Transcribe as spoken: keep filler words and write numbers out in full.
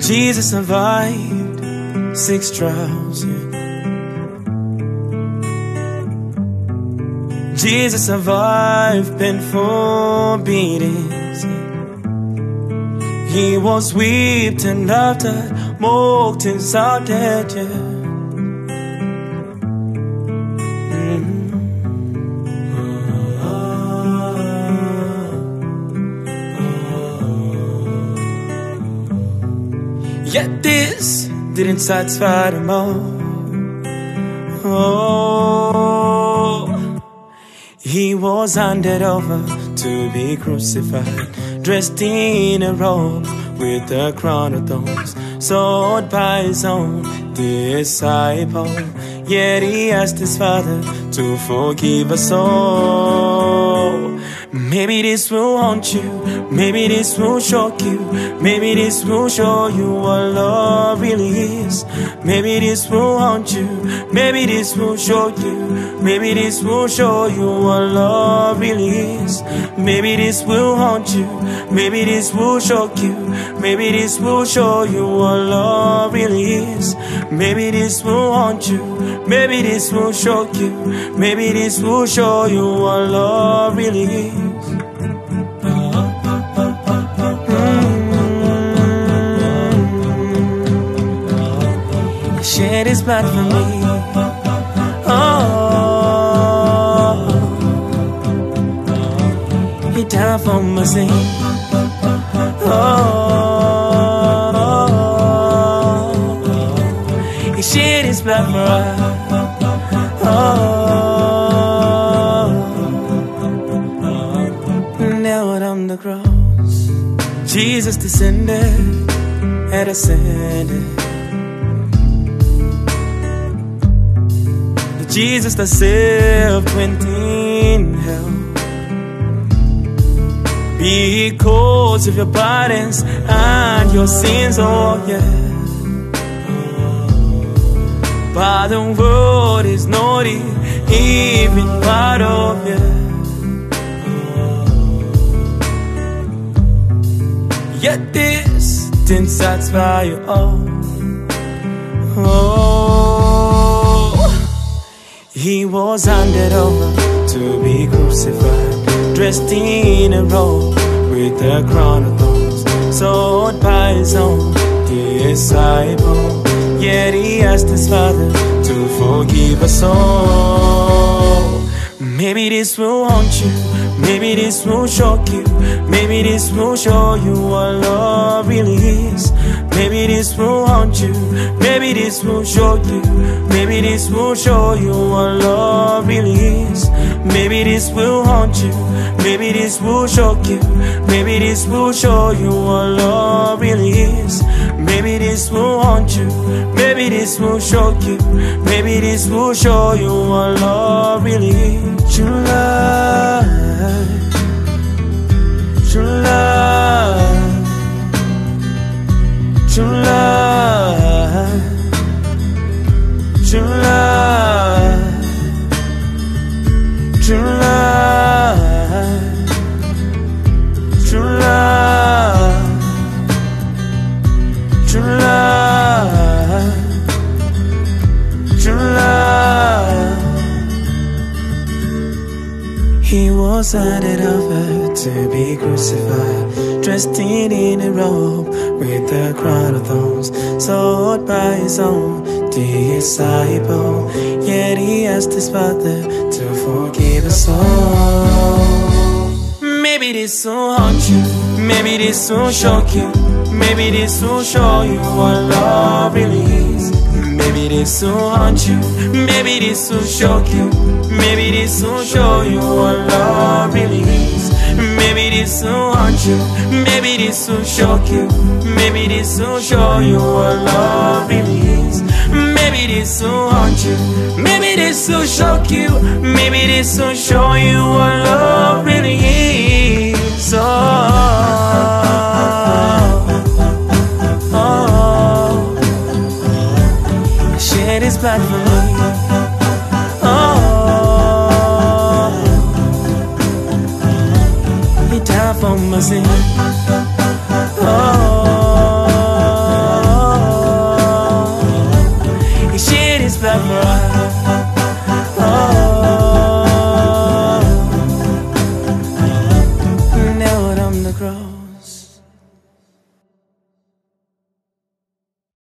Jesus survived six trials, yeah. Jesus survived painful beatings, yeah. He was whipped and after mocked and shouted, yeah. Yet this didn't satisfy them all. Oh, he was handed over to be crucified, dressed in a robe with a crown of thorns, sold by his own disciple. Yet he asked his Father to forgive us all. Maybe this will haunt you, maybe this will shock you, maybe this will show you what love really is. Maybe this will haunt you, maybe this will show you, maybe this will show you what love really is. Maybe this will haunt you, maybe this will shock you, maybe this will show you what love really is. Maybe this will haunt you, maybe this will shock you, maybe this will show you what love really is. He shed his blood for me. Oh, he died for my sin. Oh, he shed his blood for us. Oh, nailed on the cross, Jesus descended and ascended. The Jesus that saved twenty in hell, because of your burdens and your sins, oh yeah. But the world is not even part of you. Yet this didn't satisfy you all. Oh, he was handed over to be crucified, dressed in a robe with a crown of thorns, sold by his own disciple. Yet he asked his Father to forgive us all. Maybe this will haunt you, maybe this will shock you, maybe this will show you what love really is. Maybe this will haunt you, maybe this will shock you, maybe this will show you what love really is. Maybe this will haunt you, maybe this will shock you, maybe this will show you what love really is. Maybe this will haunt you, maybe this will shock you, maybe this will show you what love really is. True love, true love, true love, true love, true love, true love, true love, true love. He was handed over to be crucified, dressed in a robe with a crown of thorns, sold by his own disciple. Yet he asked his Father to forgive us all. Maybe this will haunt you, maybe this will shock you, maybe this will show you what love really is. Maybe this will haunt you, maybe this will shock you, maybe this will show you what love really is. Maybe this will haunt you, maybe this will shock you, maybe this will show you what love really is. Maybe this will haunt you, maybe this will shock you, maybe this will show you what love really is. Oh, oh, he shed his blood for me. Oh, he died for my sin. Oh, this blood for us.